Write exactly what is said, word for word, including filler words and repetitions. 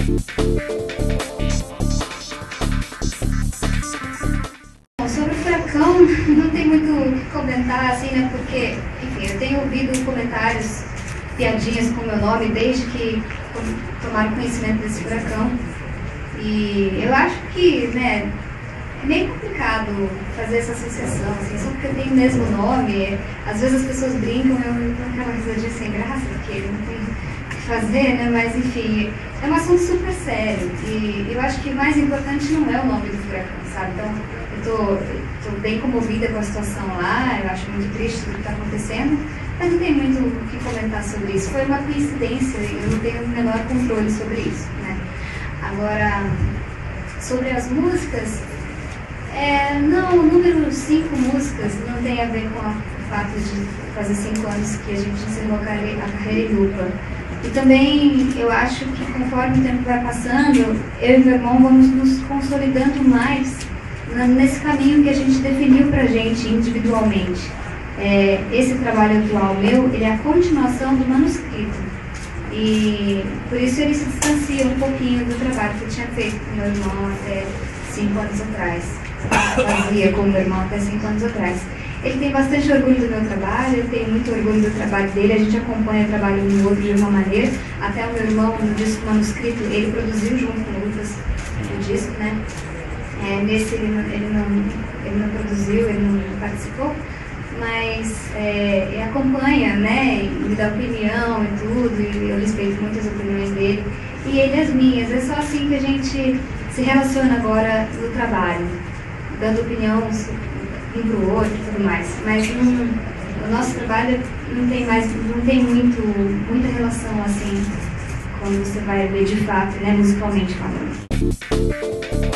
Sobre o Furacão, não tem muito o que comentar, assim, né, porque, enfim, eu tenho ouvido comentários, piadinhas com o meu nome desde que tomaram conhecimento desse furacão. E eu acho que, né, é meio complicado fazer essa associação, assim, só porque eu tenho o mesmo nome. Às vezes as pessoas brincam, eu dou aquela risadinha sem graça, porque não tem o que fazer, né, mas enfim, é um assunto super sério. E eu acho que o mais importante não é o nome do furacão, sabe? Então, eu tô, tô bem comovida com a situação lá, eu acho muito triste tudo que está acontecendo, mas não tem muito o que comentar sobre isso. Foi uma coincidência e eu não tenho o menor controle sobre isso, né? Agora, sobre as músicas, é, não, o número cinco músicas não tem a ver com a, o fato de fazer cinco anos que a gente ensinou a carreira, a carreira em dupla. E também eu acho que conforme o tempo vai passando, eu e meu irmão vamos nos consolidando mais nesse caminho que a gente definiu pra gente individualmente. É, esse trabalho atual meu, ele é a continuação do manuscrito. E por isso ele se distancia um pouquinho do trabalho que eu tinha feito com meu irmão até cinco anos atrás. Fazia com meu irmão até cinco anos atrás. Ele tem bastante orgulho do meu trabalho, eu tenho muito orgulho do trabalho dele, a gente acompanha o trabalho um do outro de uma maneira. Até o meu irmão, no disco manuscrito, ele produziu junto com o Lucas o disco, né? É, nesse ele não, ele, não, ele não produziu, ele não participou, mas é, ele acompanha, né, e me dá opinião e tudo, e eu respeito muito as opiniões dele, e ele as minhas. É só assim que a gente se relaciona agora no trabalho, dando opinião um para o outro e tudo mais. Mas não, o nosso trabalho não tem mais, não tem muito, muita relação assim, quando você vai ver de fato, né, musicalmente falando.